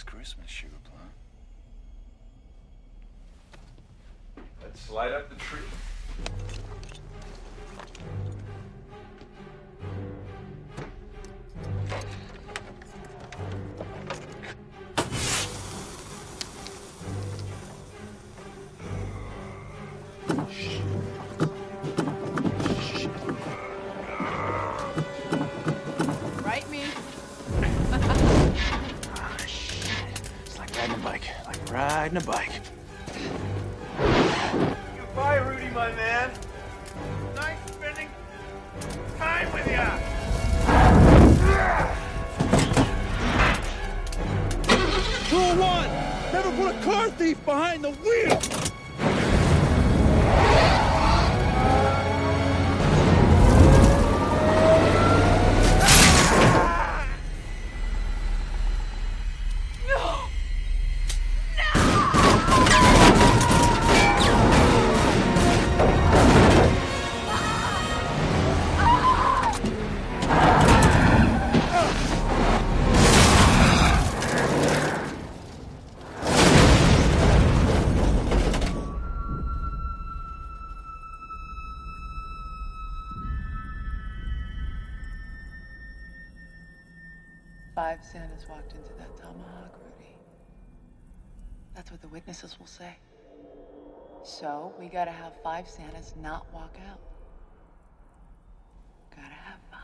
It's Christmas, Sugar Plum. Let's light up the tree. Right, me? Ah, shit. It's like riding a bike. Like riding a bike. Goodbye, Rudy, my man. Nice spending time with ya. 201! Never put a car thief behind the wheel! Five Santas walked into that tomahawk, Rudy. That's what the witnesses will say. So, we gotta have 5 Santas not walk out. Gotta have 5.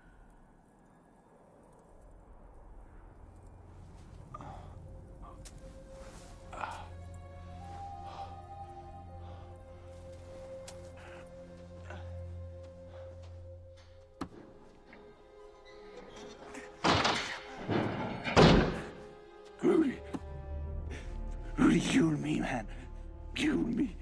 Rudy. Rudy, you and me, man. You and me.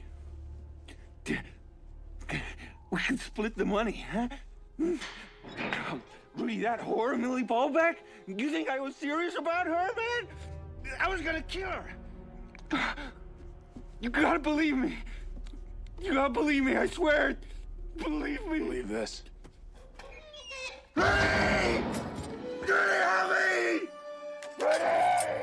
We can split the money, huh? Oh, Rudy, that whore, Millie Ballback? You think I was serious about her, man? I was gonna kill her. You gotta believe me. You gotta believe me, I swear. Believe me. Believe this. Rudy! Rudy, help me! Rudy!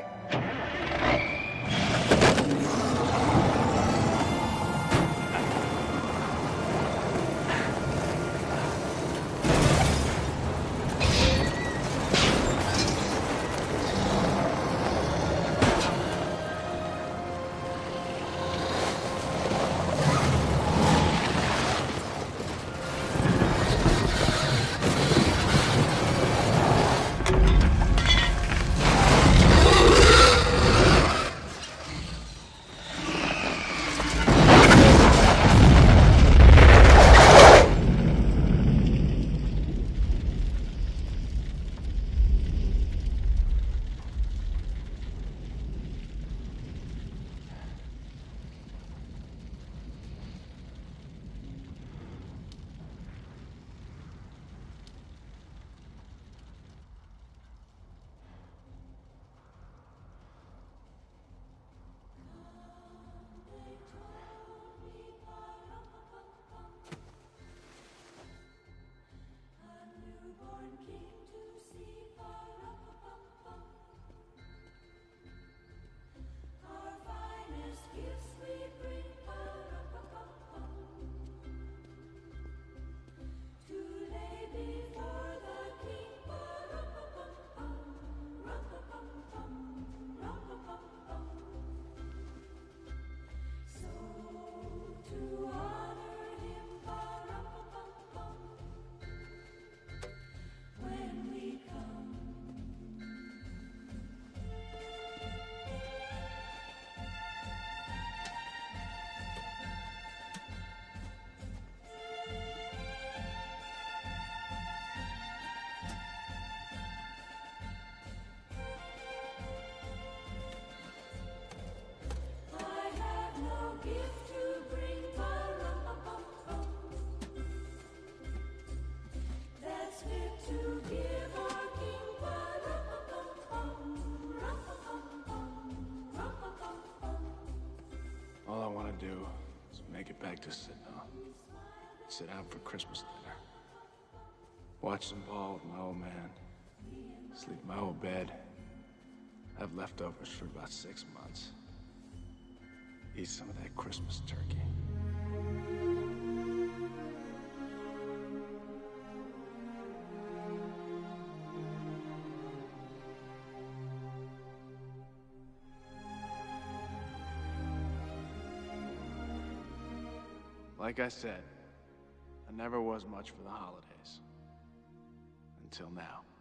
All I want to do is make it back to sit out for Christmas dinner. Watch some ball with my old man. Sleep in my old bed. Have leftovers for about 6 months. Eat some of that Christmas turkey. Like I said, I never was much for the holidays. Until now.